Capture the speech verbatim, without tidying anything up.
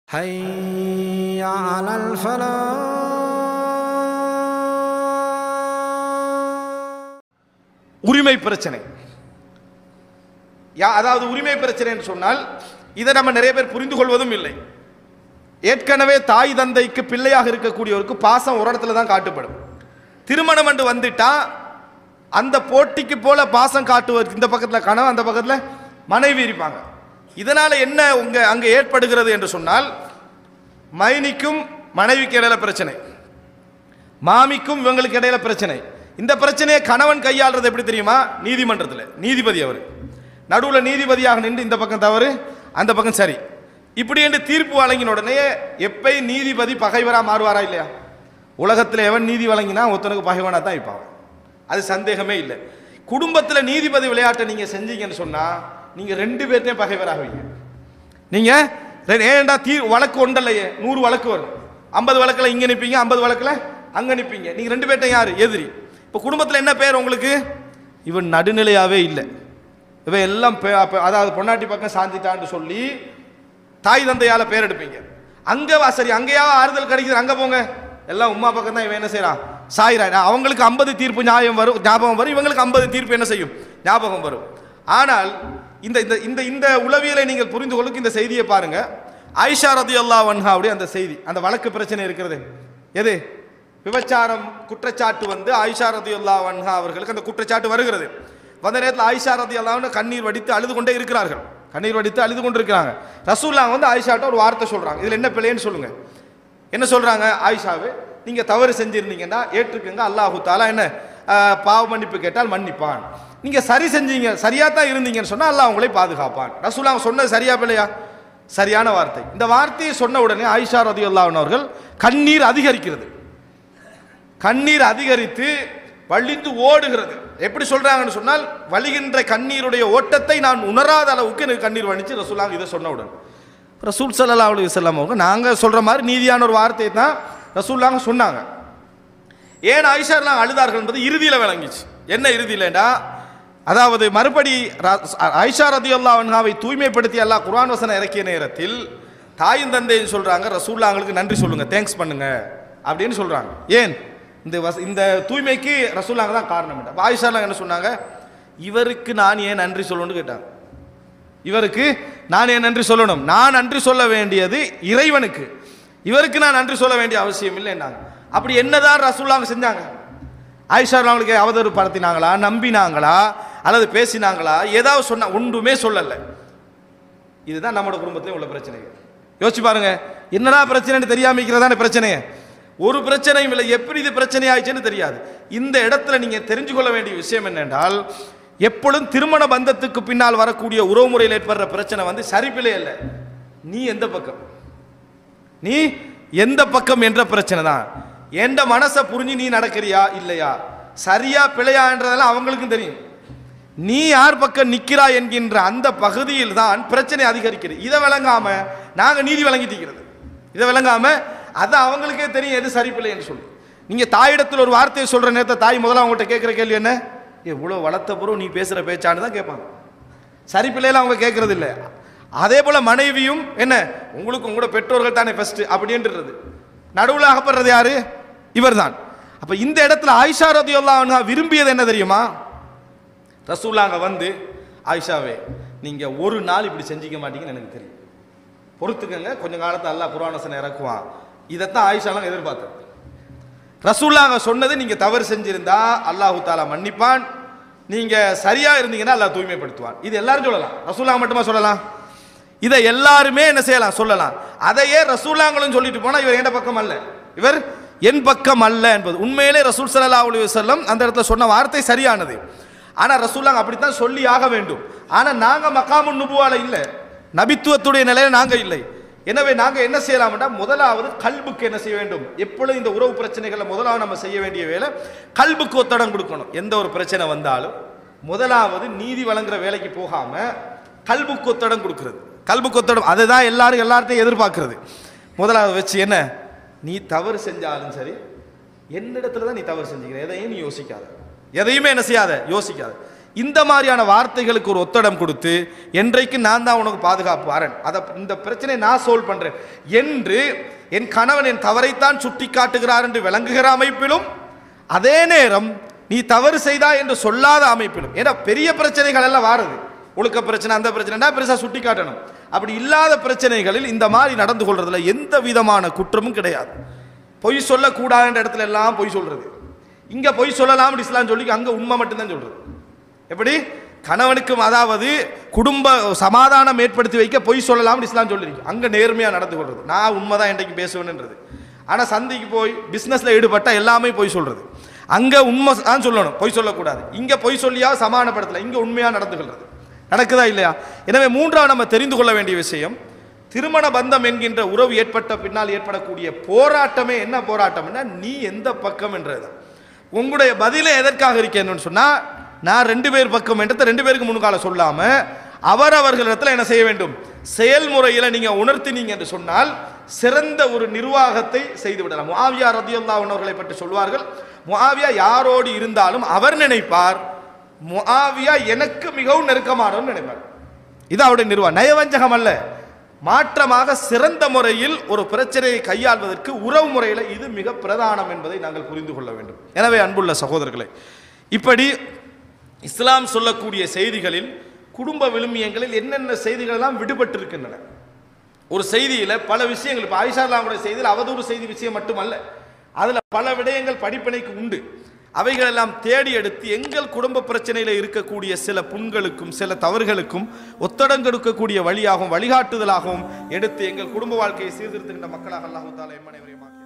حي على الفلاح. உரிமை பிரச்சனை. அதாவது உரிமை பிரச்சனை என்று சொன்னால் இதை நம்ம நிறைய பேர் புரிந்து கொள்வதும் இல்லை. ஏற்கனவே தாய் தந்தைக்கு பிள்ளையாக இருக்கக்கூடியவருக்கு பாசம் ஒரு இடத்துல தான் காட்டுப்படும். திருமணம் என்று வந்துட்டா அந்த போட்டிக்கு போல பாசம் காட்டுவதற்கு இந்த பக்கத்தில் கணவன் அந்த பக்கத்தில் மனைவி இருப்பாங்க. இதனால என்ன உங்க அங்கே ஏற்படுகிறது என்று சொன்னால் மைனிக்கும் மனைவிக்கு இடையில பிரச்சனை, மாமிக்கும் இவங்களுக்கு இடையில பிரச்சனை. இந்த பிரச்சனையை கணவன் கையாளுறது எப்படி தெரியுமா? நீதிமன்றத்தில் நீதிபதி அவர் நடுவில் நீதிபதியாக நின்று இந்த பக்கம் தவறு அந்த பக்கம் சரி இப்படி என்று தீர்ப்பு வழங்கின உடனே எப்ப நீதிபதி பகைவரா மாறுவாரா இல்லையா? உலகத்தில் எவன் நீதி வழங்கினா ஒருத்தனுக்கு பகைவனா தான் இருப்பான், அது சந்தேகமே இல்லை. குடும்பத்தில் நீதிபதி விளையாட்டை நீங்க செஞ்சீங்கன்னு சொன்னா நீங்க ரெண்டு பேர்த்தையும் பகைவராகுவீங்க. நீங்க ஏன்டா தீ வழக்கு ஒன்றல்லையே, நூறு வழக்கு வரும். ஐம்பது வழக்கில் இங்க நிற்பீங்க, ஐம்பது வழக்கில் அங்க நிற்பீங்க. நீங்க ரெண்டு பேர்த்தையும் யாரு எதிரி? இப்போ குடும்பத்தில் என்ன பேர் உங்களுக்கு? இவன் நடுநிலையாவே இல்லை, இவன் எல்லாம் அதாவது பொன்னாட்டி பக்கம் சாஞ்சிட்டான்னு சொல்லி தாய் தந்தையால பேர் எடுப்பீங்க. அங்க சரி அங்கேயா ஆறுதல் கிடைக்குது, அங்க போங்க எல்லாம் உமா பக்கம் தான் இவன் என்ன செய்யறான் சாயிரா. அவங்களுக்கு ஐம்பது தீர்ப்பு நியாயம் வரும் ஞாபகம் வரும், இவங்களுக்கு ஐம்பது தீர்ப்பு என்ன செய்யும் ஞாபகம் வரும். ஆனால் இந்த இந்த இந்த உளவியலை நீங்கள் புரிந்து கொள்ளுக்கு இந்த செய்தியை பாருங்க. ஆயிஷா ரலியல்லாஹு அன்ஹாவுடைய அந்த செய்தி, அந்த வழக்கு பிரச்சனை இருக்கிறது எது? விபச்சாரம் குற்றச்சாட்டு வந்து ஆயிஷா ரலியல்லாஹு அன்ஹா அவர்களுக்கு அந்த குற்றச்சாட்டு வருகிறது. வந்த நேரத்தில் ஆயிஷா ரலியல்லாஹு அன்ஹா கண்ணீர் வடித்து அழுது கொண்டே இருக்கிறார்கள், கண்ணீர் வடித்து அழுது கொண்டு இருக்கிறாங்க. ரசூலுல்லாஹ் வந்து ஆயிஷாட்ட ஒரு வார்த்தை சொல்றாங்க, இதுல என்ன பிள்ளைன்னு சொல்லுங்க. என்ன சொல்றாங்க? ஆயிஷாவே நீங்க தவறு செஞ்சிருந்தீங்கன்னா ஏற்றுக்குங்க, அல்லாஹு தாலா என்ன பாவ மன்னிப்பு கேட்டால் மன்னிப்பான். நீங்க சரி செஞ்சீங்க, சரியா தான் இருந்தீங்கன்னு சொன்னா அல்லாஹ் உங்களை பாதுகாப்பான். ரசூலுல்லாஹ் சொன்னது சரியா பிள்ளையா? சரியான வார்த்தை. இந்த வார்த்தையை சொன்ன உடனே ஆயிஷா ரலியல்லாஹு அன்ஹா அவர்கள் கண்ணீர் அதிகரிக்கிறது, கண்ணீர் அதிகரித்து வழிந்து ஓடுகிறது. எப்படி சொல்றாங்கன்னு சொன்னால் வலிகின்ற கண்ணீருடைய ஓட்டத்தை நான் உணராத அளவுக்கு எனக்கு கண்ணீர் வலிச்சு ரசூலுல்லாஹ் இதை சொன்ன உடனே ரசூல் ஸல்லல்லாஹு அலைஹி வஸல்லம் அவங்க நாங்க சொல்ற மாதிரி நீதியான ஒரு வார்த்தையை தான் ரசூலுல்லாஹ் சொன்னாங்க. ஏன் ஆயிஷா எல்லாம் அழுதார்கள் என்பது இறுதியில் விளங்கிச்சு. என்ன இறுதியிலடா, அதாவது மறுபடி ஆயிஷா ரலியல்லாஹு அன்ஹாவை தூய்மைப்படுத்தி அல்லாஹ் குர்ஆன் வசனம் இறக்கிய நேரத்தில் தாயும் தந்தையும் சொல்றாங்க ரசூலுல்லாஹ் அவங்களுக்கு நன்றி சொல்லுங்க, தேங்க்ஸ் பண்ணுங்க அப்படின்னு சொல்றாங்க. ஏன் இந்த இந்த தூய்மைக்கு ரசூலுல்லாஹ் தான் காரணம். ஆயிஷா என்ன சொன்னாங்க? இவருக்கு நான் ஏன் நன்றி சொல்லணும்னு கேட்டாங்க. இவருக்கு நான் ஏன் நன்றி சொல்லணும்? நான் நன்றி சொல்ல வேண்டியது இறைவனுக்கு, இவருக்கு நான் நன்றி சொல்ல வேண்டிய அவசியம் இல்லை என்னாங்க. அப்படி என்னதான் ரசூலுல்லாஹ் செஞ்சாங்க? ஆயிஷா அவங்களுக்கு அவதூறு படுத்தினாங்களா, நம்பினாங்களா, அல்லது பேசினாங்களா? ஏதாவது சொன்னா ஒன்றுமே சொல்லலை. இதுதான் நம்மளோட குடும்பத்திலே உள்ள பிரச்சனை. யோசிச்சு பாருங்க, என்னடா பிரச்சனைன்னு தெரியாம இருக்கிறதான பிரச்சனையே. ஒரு பிரச்சனையும் இல்லை, எப்படி இது பிரச்சனை ஆயிடுச்சுன்னு தெரியாது. இந்த இடத்துல நீங்க தெரிஞ்சு கொள்ள வேண்டிய விஷயம் என்னென்றால், எப்பொழுதும் திருமண பந்தத்துக்கு பின்னால் வரக்கூடிய உறவு முறையில் ஏற்படுற பிரச்சனை வந்து சரிப்பிலே இல்லை, நீ எந்த பக்கம், நீ எந்த பக்கம் என்ற பிரச்சனை தான். எந்த மனசை புரிஞ்சு நீ நடக்கிறியா இல்லையா, சரியா பிழையான்றதெல்லாம் அவங்களுக்கும் தெரியும். நீ யார் பக்கம் நிக்கிறா என்கின்ற அந்த பகுதியில் தான் பிரச்சனை அதிகரிக்கிறது. இதை விளங்காம நாங்க நீதி வழங்கிட்டு இருக்கிறது, இதை விளங்காம அது அவங்களுக்கே தெரியும் எது சரிப்பில்லை என்று சொல்லி. நீங்க தாயிடத்தில் ஒரு வார்த்தையை சொல்ற நேரத்தை தாய் முதல்ல அவங்ககிட்ட கேட்கிற கேள்வி என்ன? எவ்வளோ வளர்த்த பிறகு நீ பேசுற பேச்சான்னு தான் கேட்பாங்க. சரிப்பிள்ளையில அவங்க கேட்கறது இல்லை. அதே போல மனைவியும் என்ன, உங்களுக்கு உங்களோட பெற்றோர்கள் தானே ஃபர்ஸ்ட் அப்படின்றது. நடுவில் அகப்படுறது யாரு? இவர் தான். அப்ப இந்த இடத்துல ஆயிஷா ரலியல்லாஹு அன்ஹா விரும்பியது என்ன தெரியுமா? ரசூலுல்லாஹ் வந்து ஆயிஷாவே நீங்க ஒரு நாள் இப்படி செஞ்சிக்க மாட்டீங்கன்னு எனக்கு தெரியும், பொறுத்துக்கங்க, கொஞ்சம் காலத்தை அல்லாஹ் குர்ஆன் வசனம் இறக்குவான். இதைத்தான் ஆயிஷாலாம் எதிர்பார்த்தது. ரசூலுல்லாஹ் சொன்னது நீங்க தவறு செஞ்சிருந்தா அல்லாஹு தாலா மன்னிப்பான், நீங்க சரியா இருந்தீங்கன்னா அல்லாஹ் தூய்மைப்படுத்துவான். இது எல்லாரும் சொல்லலாம், ரசூலுல்லாஹ் மட்டுமா சொல்லலாம்? இதை எல்லாருமே என்ன செய்யலாம் சொல்லலாம். அதையே ரசூலுல்லாஹ்களும் சொல்லிட்டு போனா இவர் எந்த பக்கம் அல்ல, இவர் என் பக்கம் அல்ல என்பது உண்மையிலே ரசூல் ஸல்லல்லாஹு அலைஹி வஸல்லம் அந்த இடத்துல சொன்ன வார்த்தை சரியானது. ஆனா ரசூலுல்லாஹ் அப்படித்தான் சொல்லி ஆக வேண்டும். ஆனா நாங்க மகாமுன் நுபுவால இல்லை, நபித்துவத்துடைய நிலையில நாங்க இல்லை. எனவே நாங்க என்ன செய்யலாம்டா, முதலாவது கல்புக்கு என்ன செய்ய வேண்டும், எப்பொழுதும் இந்த உறவு பிரச்சனைகளை முதலாவது நம்ம செய்ய வேண்டிய வேலை கல்புக்கு ஒத்தடம் கொடுக்கணும். எந்த ஒரு பிரச்சனை வந்தாலும் முதலாவது நீதி வழங்குற வேலைக்கு போகாம கல்புக்கு ஒத்தடம் கொடுக்கிறது. கல்புக்கு ஒத்தடம் அதுதான் எல்லாரும் எல்லார்ட்டையும் எதிர்பார்க்கிறது. முதலாவது வச்சு என்ன, நீ தவறு செஞ்சாலும் சரி என்னிடத்துல தான் நீ தவறு செஞ்சுக்கிற, எதையும் நீ யோசிக்காத, எதையுமே என்ன செய்யாத யோசிக்காத. இந்த மாதிரியான வார்த்தைகளுக்கு ஒரு ஒத்தடம் கொடுத்து என்றைக்கு நான் தான் உனக்கு பாதுகாப்பு வரேன், அதை இந்த பிரச்சனையை நான் சால்வ் பண்றேன் என்று என் கணவன் என் தவறைத்தான் சுட்டி காட்டுகிறார் என்று விளங்குகிற அமைப்பிலும், அதே நேரம் நீ தவறு செய்தா என்று சொல்லாத அமைப்பிலும், ஏன்னா பெரிய பிரச்சனைகள் எல்லாம் வாருது, ஒழுக்க பிரச்சனை அந்த பிரச்சனைனா பெருசா சுட்டி காட்டணும். அப்படி இல்லாத பிரச்சனைகளில் இந்த மாதிரி நடந்து கொள்றதுல எந்த விதமான குற்றமும் கிடையாது. பொய் சொல்லக்கூடாதுன்ற இடத்துல எல்லாம் பொய் சொல்றது, இங்க பொய் சொல்லலாம் இஸ்லாம் சொல்லி அங்க உண்மை மட்டும்தான் சொல்றது. எப்படி கணவனுக்கும் அதாவது குடும்ப சமாதானம் ஏற்படுத்தி வைக்க பொய் சொல்லலாம் இஸ்லாம் சொல்லிருக்கு, அங்க நேர்மையா நடந்து கொள்றது, நான் உண்மைதான் என்றைக்கு பேசுவேன்ன்றது. ஆனா சந்தைக்கு போய் பிசினஸ்ல ஈடுபட்டா எல்லாமே பொய் சொல்றது, அங்க உண்மை தான் சொல்லணும், பொய் சொல்லக்கூடாது. இங்க பொய் சொல்லியா சமாதானப்படுத்தல, இங்க உண்மையா நடந்து கொள்றது. நடக்குதா இல்லையா? எனவே மூன்றாவது நம்ம தெரிந்து கொள்ள வேண்டிய விஷயம், திருமண பந்தம் என்கின்ற உறவு ஏற்பட்ட பின்னால் ஏற்படக்கூடிய போராட்டமே என்ன போராட்டம்னா, நீ எந்த பக்கம் என்றது. உங்களுடைய பதிலே எதற்காக இருக்கேன்னு சொன்னா, நான் ரெண்டு பேர் பக்கம் என்றதை ரெண்டு பேருக்கு முன்கால சொல்லாம அவரவர்களிடத்தில் என்ன செய்ய வேண்டும், செயல்முறையில் நீங்க உணர்த்தினீங்க என்று சொன்னால் சிறந்த ஒரு நிர்வாகத்தை செய்து விடலாம். முஆவியா ரலியல்லாஹு அன்ஹு அவர்களை பற்றி சொல்வார்கள், முஆவியா யாரோடு இருந்தாலும் அவர் நினைப்பார் முஆவியா எனக்கு மிகவும் நெருக்கமானவர் நினைப்பார். இது அவருடைய நிர்வாகம், நயவஞ்சகம் அல்ல, மாற்றமாக சிறந்த முறையில் ஒரு பிரச்சனையை கையாள்வதற்கு உறவு முறையில் இது மிக பிரதானம் என்பதை நாங்கள் புரிந்து கொள்ள வேண்டும். எனவே அன்புள்ள சகோதரர்களே, இப்படி இஸ்லாம் சொல்லக்கூடிய செய்திகளில் குடும்ப விழுமியங்களில் என்னென்ன செய்திகள் எல்லாம் விடுபட்டு இருக்கின்றன. ஒரு செய்தியில் பல விஷயங்கள், இப்போ ஆயிஷா ரலியல்லாஹு அன்ஹா செய்தியில் அவதூறு செய்தி விஷயம் மட்டுமல்ல, அதில் பல விடயங்கள் படிப்பினைக்கு உண்டு. அவைகள் எல்லாம் தேடி எடுத்து எங்கள் குடும்ப பிரச்சனையில் இருக்கக்கூடிய சில புண்களுக்கும் சில தவறுகளுக்கும் ஒத்தடங்கெடுக்கக்கூடிய வழியாகவும் வழிகாட்டுதலாகவும் எடுத்து எங்கள் குடும்ப வாழ்க்கையை சீர்திருத்துகின்ற மக்களாக அல்லாஹ் தஆலா எம் அனைவரையும்